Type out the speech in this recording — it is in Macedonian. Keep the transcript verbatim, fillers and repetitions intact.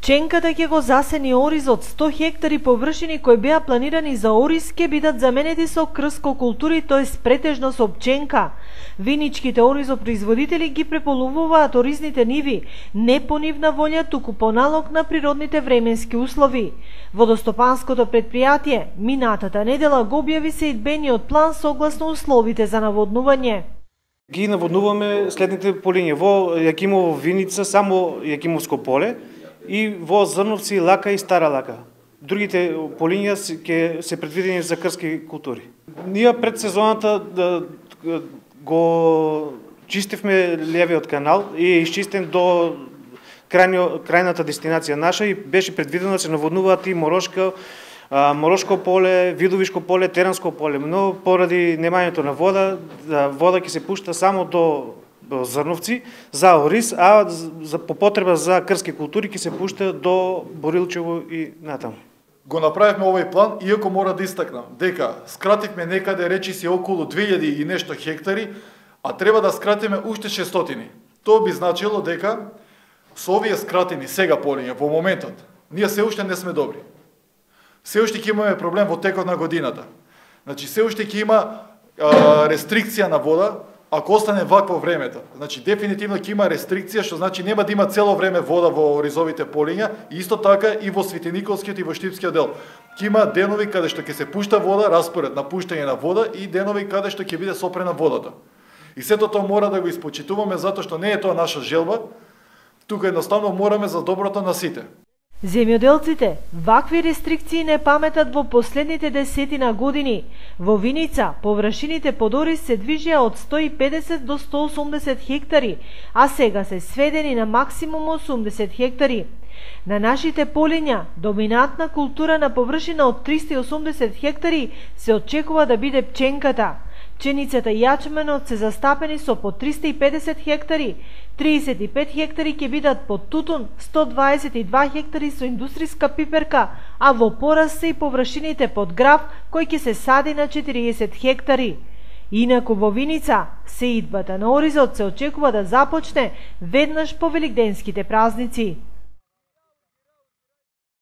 Пченката ќе го засени ориз од сто хектари површини кои беа планирани за ориз ќе бидат заменети со крско култури, тоест претежно со пченка. Виничките оризопроизводители ги преполувуваат оризните ниви не по нивна волја, туку по налог на природните временски услови. Водостопанското предпријатие минатата недела го објави сеидбениот план согласно условите за наводнување. Ги наводнуваме следните полиња. Во Јакимово Виница само Јакимовско поле, и во Зрновци, Лака и Стара Лака. Другите полиња ќе се предвидени за крски култури. Ние пред сезоната да го чистивме левиот канал и е изчистен до крајната дестинација наша и беше предвидено да се наводнуваат и Морошка, Морошко поле, Видовишко поле, Теранско поле, но поради немањето на вода, вода ќе се пушта само до Зрновци за ориз, а за по потреба за крски култури ќе се пушта до Борилчево и натаму. Го направивме овој план, иако мора да истакнам дека скративме некаде речиси околу две илјади и нешто хектари, а треба да скратиме уште шестстотини. Тоа би значило дека со овие скратени сега полиња во моментот, ние се уште не сме добри. Се уште ќе имаме проблем во текот на годината. Значи се уште ќе има а, рестрикција на вода, ако остане вакво времето. Значи дефинитивно ќе има рестрикција, што значи нема да има цело време вода во оризовите полиња, и исто така и во Светениковскиот и во Штипскиот дел. Ќе има денови каде што ќе се пушта вода, распоред на пуштање на вода, и денови каде што ќе биде сопрена водата. И сето тоа мора да го испочитуваме затоа што не е тоа наша желба, тука едноставно мораме за доброто на сите. Земјоделците вакви рестрикции не паметат во последните десетина години. Во Виница површините под ориз се движеа од сто и педесет до сто и осумдесет хектари, а сега се сведени на максимум осумдесет хектари. На нашите полиња доминантна култура на површина од триста и осумдесет хектари се очекува да биде пченката. Пченицата и јачменот се застапени со по триста и педесет хектари, триесет и пет хектари ќе бидат под тутун, сто дваесет и два хектари со индустријска пиперка, а во пораст се и површините под грав кој ќе се сади на четириесет хектари. Инаку во Виница сеидбата на оризот се очекува да започне веднаш по великденските празници.